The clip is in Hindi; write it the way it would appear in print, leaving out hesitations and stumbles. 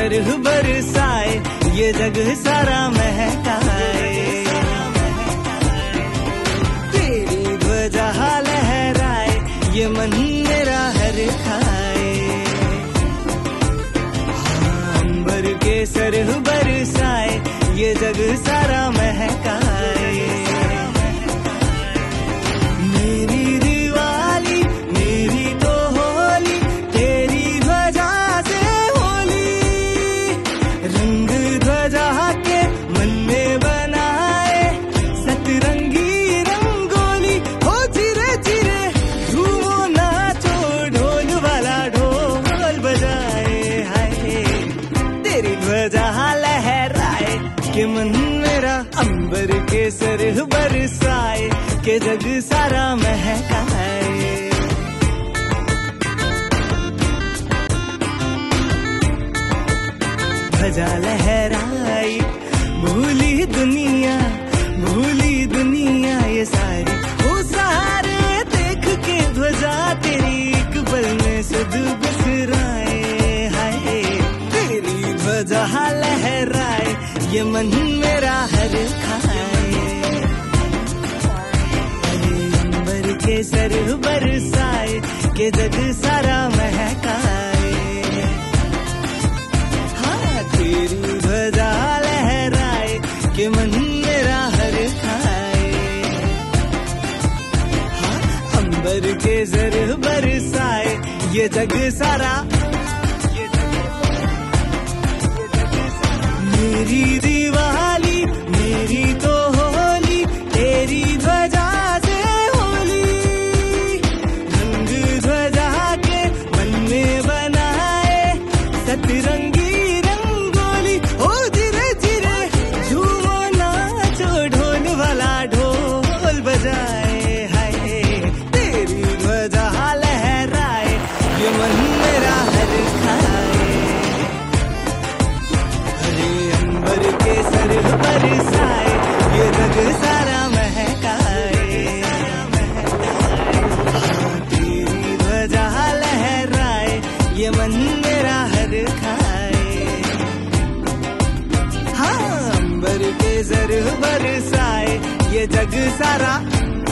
सरह बरसाए, ये जग सारा महकाए। तेरी ध्वजा लहराए, ये मन मेरा हर खाए। अंबर के सरह बरसाए, ये जग सारा महकाए। मेरी दिवाली मेरी तो होली, तेरी ध्वजा से होली। रंग ध्वजा के मन में बनाए, सतरंगी रंगोली। हो चिरे चिरे झूमो नाचो, ढोल वाला ढोल बजाए। हाय तेरी ध्वजा लहराए, के मन मेरा अंबर के सरह बरसाए, के जग सारा महकाए। ध्वजा लहराई, भूली दुनिया ये सारी। वो सारे देख के ध्वजा तेरी, एक पल में सुध बिसराए। हाय तेरी ध्वजा लहराए, ये मन मेरा हर खाए। अंबर के सरह बरसाए, के जग सारा महकाए। हाँ तेरी ध्वजा लहराए, के मन मेरा हर खाए। हाँ अंबर के सरह बरसाए, ये जग सारा। मेरी दिवाली मेरी तो होली, तेरी ध्वजा से होली। रंग ध्वजा के मन में बनाए, सतरंगी रंगोली। ओ धीरे धीरे झूमो नाचो, ढोल वाला ढोल बजाए। हाय तेरी ध्वजा लहराए, ये मन मेरा हर खाए। अंबर के सरह बरसाए, ये जग सारा महकाए। तेरी ध्वजा लहराए, ये मन मेरा हर खाए। हाँ अंबर के सरह बरसाए, ये जग सारा